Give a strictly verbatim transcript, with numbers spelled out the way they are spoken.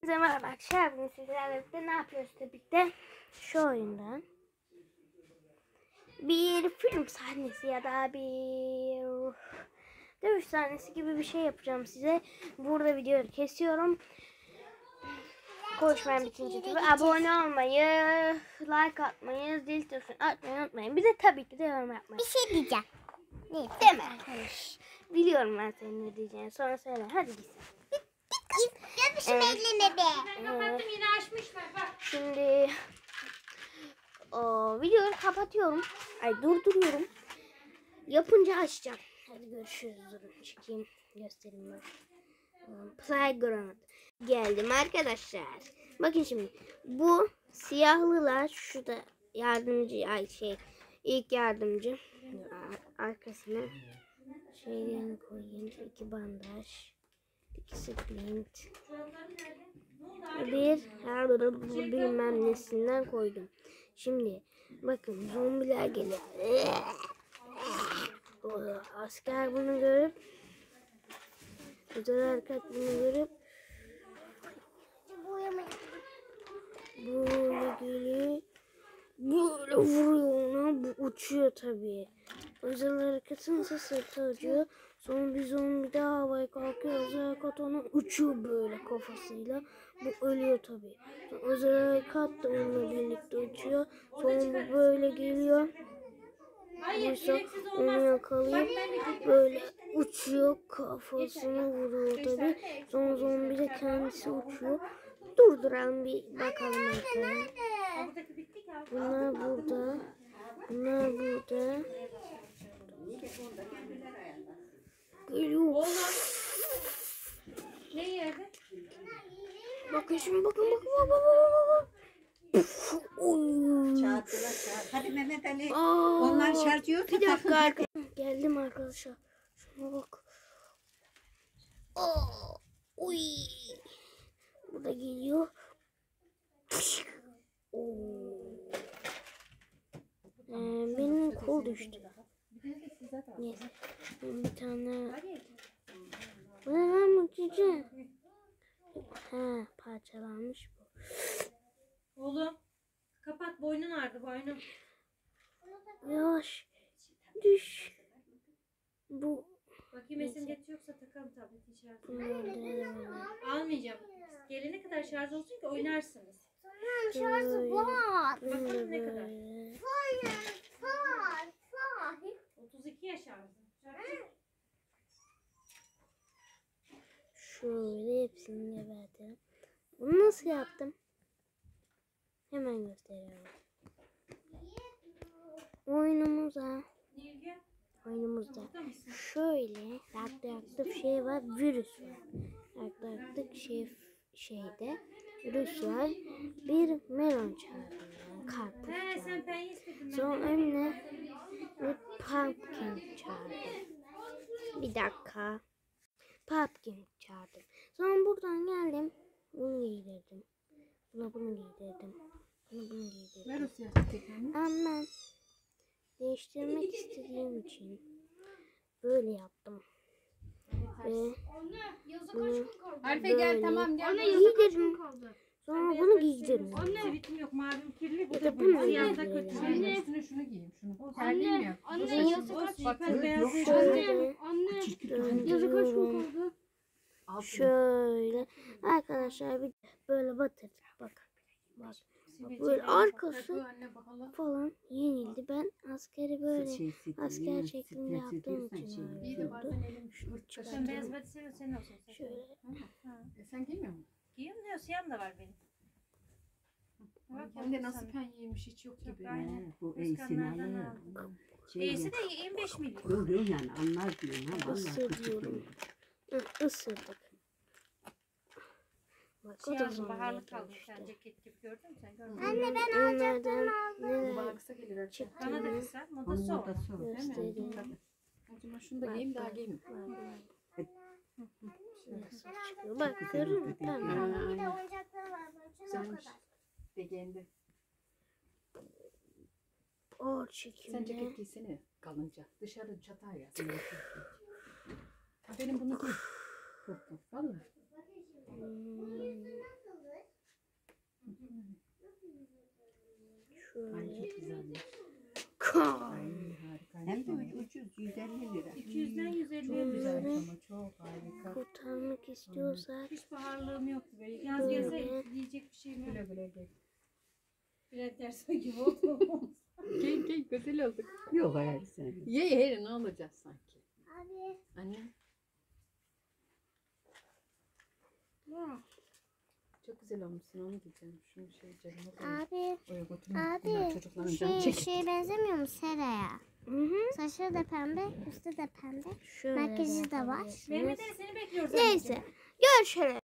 Hepinize merhaba arkadaşlar. Bugün sizlerle birlikte ne yapıyoruz tabii ki de şu oyundan bir film sahnesi ya da bir dövüş sahnesi gibi bir şey yapacağım size. Burada videoyu kesiyorum. Konuşmam bitince tabii abone olmayı, like atmayı, zil tuşunu atmayı unutmayın. Bir de tabii ki de yorum yapmayı. Bir şey diyeceğim. Ne? Deme. Biliyorum ben senin ne diyeceğini. Sonra söyle. Hadi git. Görmüşüm evet. Elleme be. Ben kapattım yine açmışlar bak. Şimdi o, videoyu kapatıyorum. Ay durduruyorum. Yapınca açacağım. Hadi görüşürüz. Durun çıkayım. Göstereyim bak. Playground. Geldim arkadaşlar. Bakın şimdi. Bu siyahlılar şurada yardımcı ay şey ilk yardımcı arkasına şeylerini koyayım. İki bandaj. İki splint. Bir her bilmem nesinden koydum. Şimdi bakın zombiler geliyor. Asker bunu görüp özel harekat bunu görüp böyle geliyor. Böyle vuruyor ona. Bu uçuyor tabii. Özel harekatın sırtı acıyor. Sonra bir zombi daha havaya kalkıyor. Özel harekat ona uçuyor böyle kafasıyla. Bu ölüyor tabii. Sonra özel harekat da onunla birlikte uçuyor. Sonra bu böyle geliyor. Buysa onu yakalayıp böyle uçuyor. Kafasına vuruyor tabii. Sonra zombi de kendisi uçuyor. Durduralım bir bakalım arkaya. Bunlar burada. Bunlar burada. Geliyor. Ne yerde? Bakın şimdi bakın bakın bakın bakın. Çağırdılar çağır. Hadi Mehmet Ali. Aa, onlar şarjı yok. Bir dakika arkadaşlar. Geldim arkadaşlar. Şuna bak. Aa, uy. Bu da geliyor. Oo. Ee, benim kol düştü. Neyse. Bir tane. Bu ne lan bu cüce? Ha, parçalanmış bu. Oğlum kapat, boynun ağrıdı boynun. Yavaş. Düş. Bu. Bakayım esimdet yoksa takalım tableti şarjı. Bunu öldürelim. Almayacağım. Gelene kadar şarj olsun ki oynarsınız. Şarjı var. Bakalım ne kadar. Var. Var. Var. otuz iki ya şarjı. Şarjı. Şöyle hepsini gebertelim. Bunu nasıl yaptım? Hemen gösteriyorum. Oyunumuza oyunumuzda şöyle radyoaktif şey var, virüs var. Radyoaktif şey şeyde virüs var. Bir melon çağırdım yani karpuz He sen çağırdım. peynir istedin. Sonra önüne bir pumpkin çağırdım. Bir dakika. Pumpkin çağırdım. Sonra buradan geldim. Bunu giydirdim. Buna bunu giydirdim. Bunu bunu giydirdim. Ama ben değiştirmek istediğim için böyle yaptım. Ve bunu Arife gel tamam gel. giydirdim. Sonra bunu giydirdim. Sivitim yok, mavim kirli. Bu Ya da da bunu siyah da giydirdim. kötü. Anne üstüne şunu giyeyim şunu. Terliyim ya. Anne yazık O kaç. süper beyaz. Şöyle Anne döndürüyorum. kaldı? Şöyle arkadaşlar bir böyle batırdım. Bak. Bak. Bak böyle arkası Anne bakalım. falan yenildi. Ben askeri böyle Şey, asker şeklinde yaptığım için İyi öyle de oldu. bazen elim ırt Sen kaşındı. beyaz body seviyorsun, senin olsun. Şöyle. E, sen giymiyor musun? Giyiyorum diyor, siyahım da var benim. Bak, Hem de sana. nasıl penyeymiş hiç yok gibi. Aynen. Bu Kıskanlardan Eysin aldım. Ali. İyisi de yirmi beş milyon. Görüyor yani anlar diyorum ha. Vallahi Isırıyorum. Hı, ısırdık. Bak o Şey da aldım, baharlık zombiye aldım. Sen dönüştü. ceket gibi gördün mü sen? Görmedin mi? Anne ben Onlardan Bu neler bana kısa gelir artık. çıktı Bana da mı kısa, Onun modası o. da sor. göstereyim. O zaman şunu da giyeyim daha giyeyim. Nasıl çıkıyor? Bak görüyor musun? Tamam. bir de oyuncaklar var. Böyle Güzelmiş. Degendi. Ağır Sen çekimde. ceket giysene kalınca. Dışarı çatar ya. Sen ceket giy. Ha, benim bunu giy. Çok çok valla. Hmm. Ay harika. Hem de uc- ucuz yüz elli lira. iki yüzden yüz elliye Çok güzel güzel. ama çok harika. Kurtarmak istiyorsak Hiç pahalılığım yoktu böyle. Yaz gelse yiyecek bir şeyim yok. Güle güle gel. Bülent Ersoy gibi oldu. Gel gel güzel olduk. Yok hayır sen. Ye ye ne olacak sanki. Abi. Anne. Çok güzel olmuşsun onu diyeceğim. Şunu şey canıma koy. Abi. Oraya götürme. Bunlar Abi. çocukların canı Şey, çekti. şeye benzemiyor mu Sera'ya? Hı hı. Saçları da pembe, üstü de pembe. Şöyle Makyajı da var. Mehmet Ali seni bekliyoruz. Neyse. Görüşürüz.